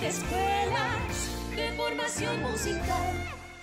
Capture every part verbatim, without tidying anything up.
escuelas de formación musical.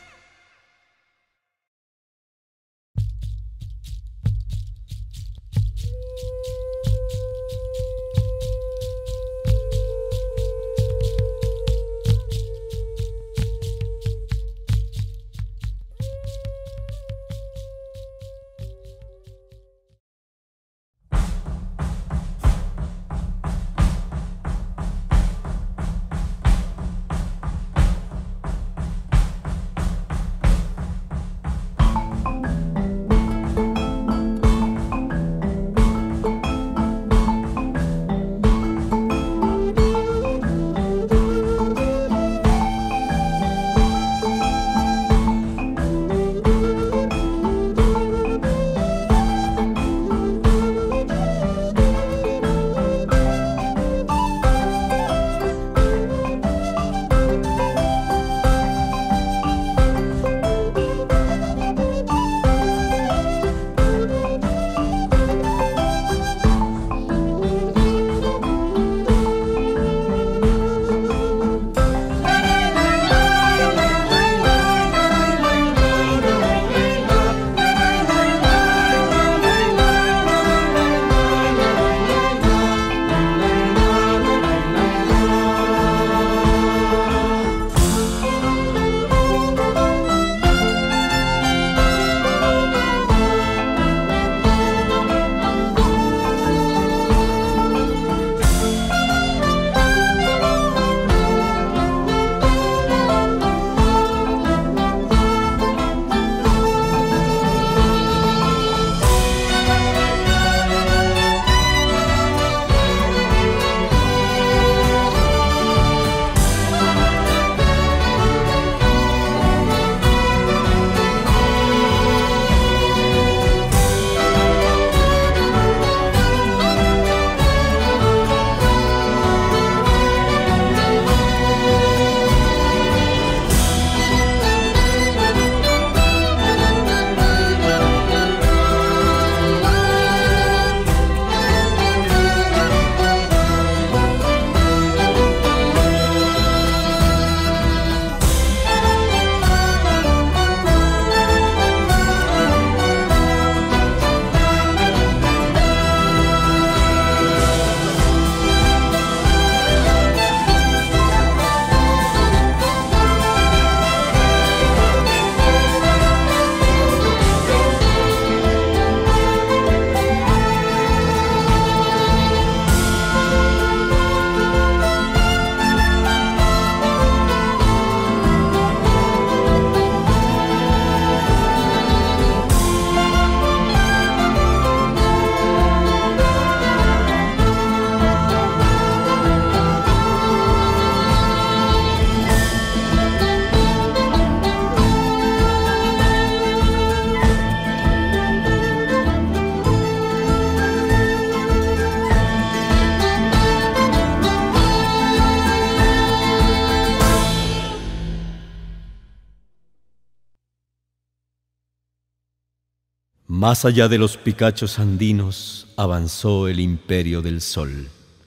Más allá de los picachos andinos avanzó el imperio del sol.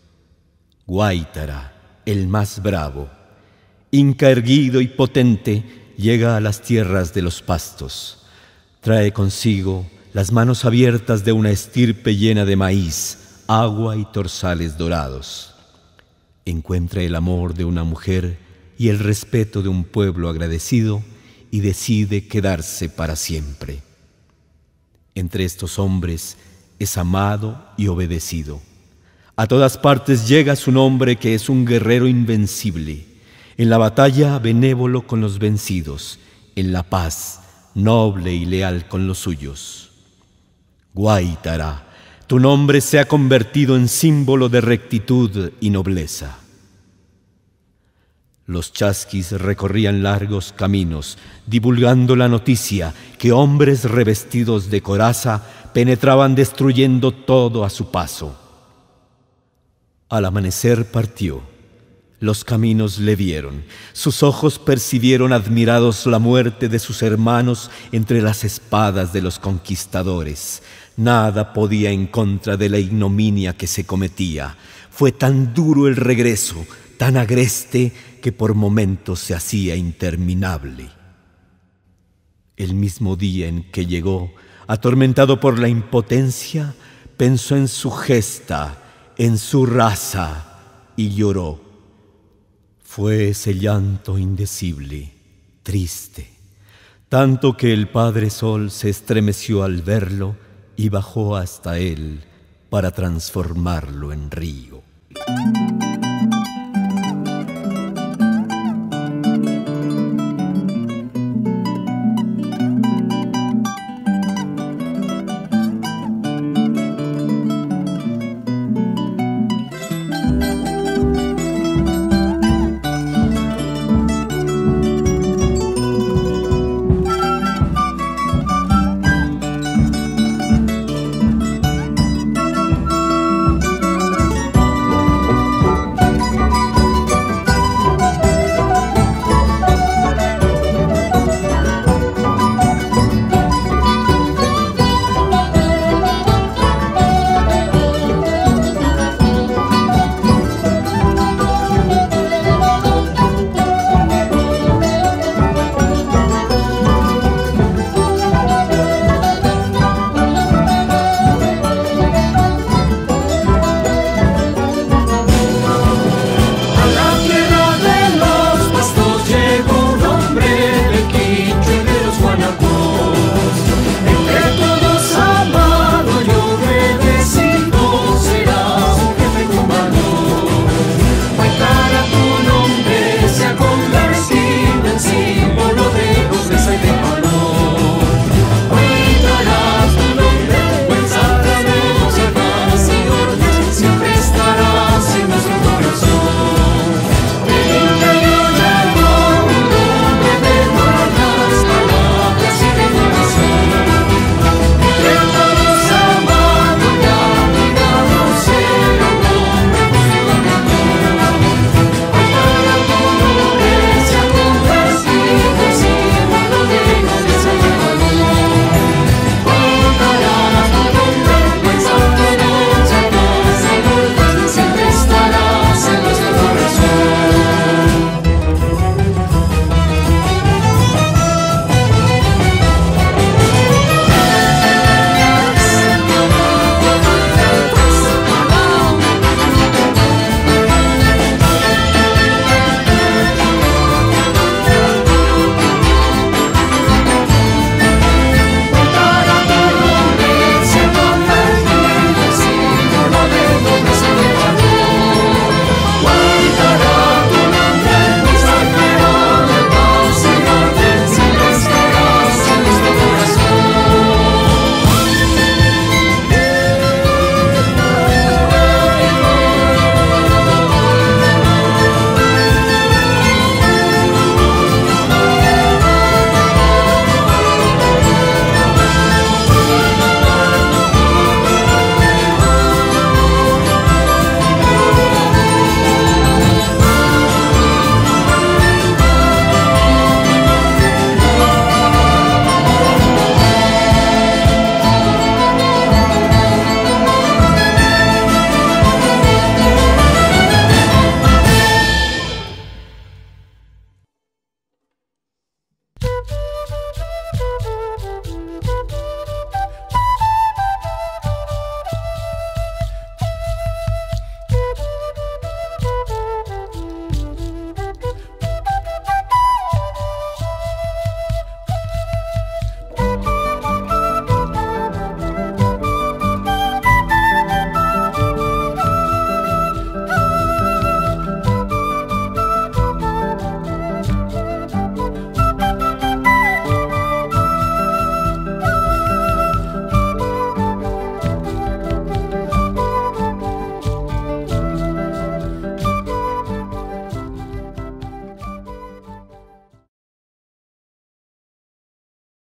Guaitara, el más bravo, inca erguido y potente, llega a las tierras de los pastos. Trae consigo las manos abiertas de una estirpe llena de maíz, agua y torzales dorados. Encuentra el amor de una mujer y el respeto de un pueblo agradecido y decide quedarse para siempre. Entre estos hombres es amado y obedecido. A todas partes llega su nombre, que es un guerrero invencible. En la batalla, benévolo con los vencidos. En la paz, noble y leal con los suyos. Guaitara, tu nombre se ha convertido en símbolo de rectitud y nobleza. Los chasquis recorrían largos caminos, divulgando la noticia que hombres revestidos de coraza penetraban destruyendo todo a su paso. Al amanecer partió. Los caminos le vieron. Sus ojos percibieron admirados la muerte de sus hermanos entre las espadas de los conquistadores. Nada podía en contra de la ignominia que se cometía. Fue tan duro el regreso, tan agreste que por momentos se hacía interminable. El mismo día en que llegó, atormentado por la impotencia, pensó en su gesta, en su raza, y lloró. Fue ese llanto indecible, triste, tanto que el Padre Sol se estremeció al verlo y bajó hasta él para transformarlo en río.